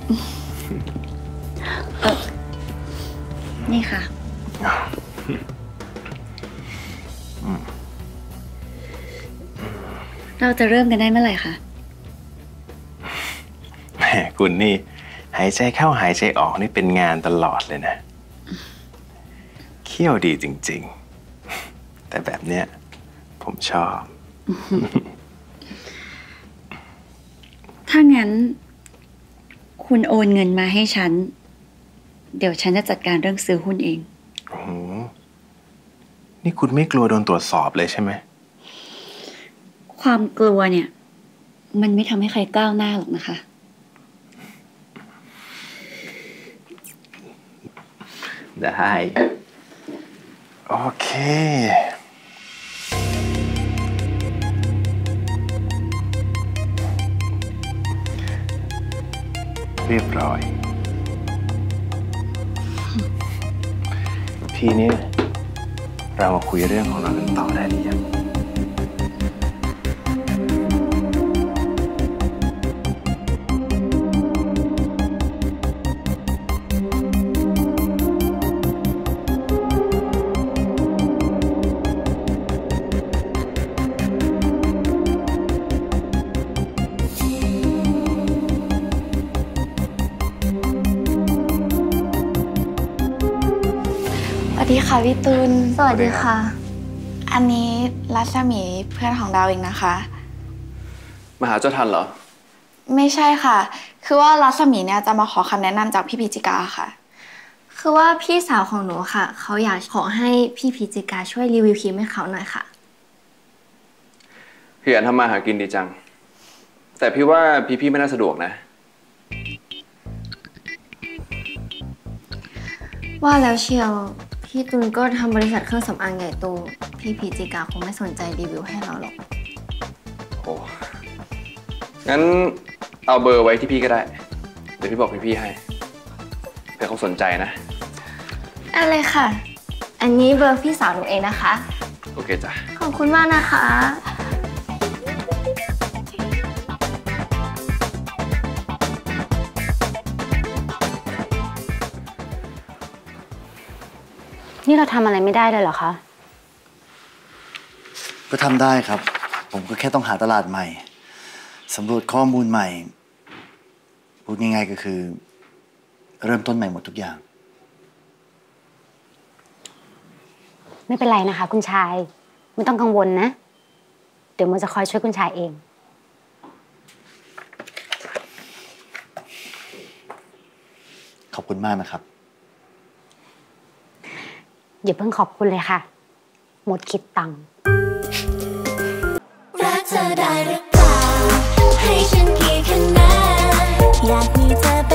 นี่ค่ะเราจะเริ่มกันได้เมื่อไหร่คะแหมคุณนี่หายใจเข้าหายใจออกนี่เป็นงานตลอดเลยนะเขี้ยวดีจริงๆแต่แบบเนี้ยผมชอบถ้างั้นคุณโอนเงินมาให้ฉันเดี๋ยวฉันจะจัดการเรื่องซื้อหุ้นเองโอ้โหนี่คุณไม่กลัวโดนตรวจสอบเลยใช่ไหมความกลัวเนี่ยมันไม่ทำให้ใครก้าวหน้าหรอกนะคะได้โอเคเรียบร้อยทีนี้เรามาคุยเรื่องของเรากันต่อได้หรือยังสวัสดีค่ะพี่ตูนสวัสดีค่ะอันนี้รัศมีเพื่อนของดาวเองนะคะมาหาเจ้าทันเหรอไม่ใช่ค่ะคือว่ารัศมีเนี่ยจะมาขอคำแนะนำจากพี่พิจิกาค่ะคือว่าพี่สาวของหนูค่ะเขาอยากขอให้พี่พิจิกาช่วยรีวิวครีมให้เขาหน่อยค่ะพี่อันทำมาหากินดีจังแต่พี่ว่าพี่ไม่น่าสะดวกนะว่าแล้วเชียวพี่ตุลก็ทำบริษัทเครื่องสำอางใหญ่โตพี่พิจิกาคงไม่สนใจรีวิวให้เราหรอกโอ้งั้นเอาเบอร์ไว้ที่พี่ก็ได้เดี๋ยวพี่บอกพี่ให้เผื่อเขาสนใจนะอะไรค่ะอันนี้เบอร์พี่สาวหนูเองนะคะโอเคจ้ะขอบคุณมากนะคะนี่เราทำอะไรไม่ได้เลยเหรอคะก็ทำได้ครับผมก็แค่ต้องหาตลาดใหม่สำรวจข้อมูลใหม่พูดง่ายๆก็คือเริ่มต้นใหม่หมดทุกอย่างไม่เป็นไรนะคะคุณชายไม่ต้องกังวลนะเดี๋ยวโมจะคอยช่วยคุณชายเองขอบคุณมากนะครับอย่าเพิ่งขอบคุณเลยค่ะหมดคิดตังค์รักเธอได้หรือเปล่าให้ฉันกี่คะแนนอยากมีเธอ